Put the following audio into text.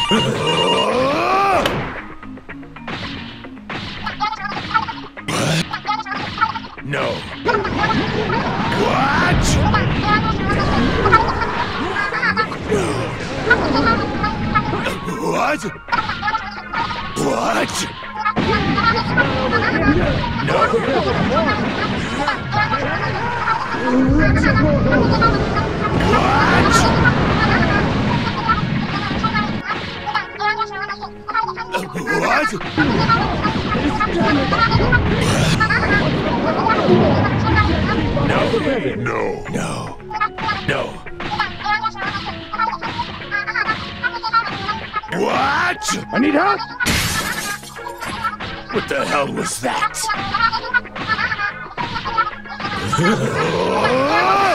No. What? What? What? No. What? No. No. No. No. What? I need help! What the hell was that?